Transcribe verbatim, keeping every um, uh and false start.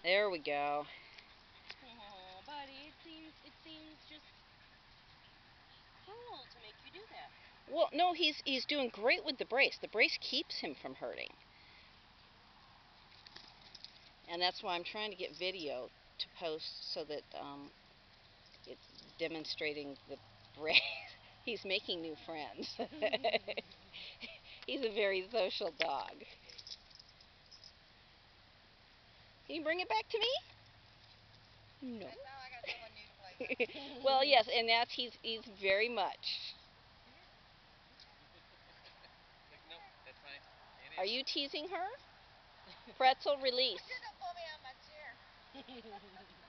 There we go. Oh, buddy, it seems it seems just cruel to make you do that. Well, no, he's he's doing great with the brace. The brace keeps him from hurting. And that's why I'm trying to get video to post so that um, it's demonstrating the brace. He's making new friends. He's a very social dog. Can you bring it back to me? No. Well, yes, and that's he's he's very much. Are you teasing her? Pretzel, release.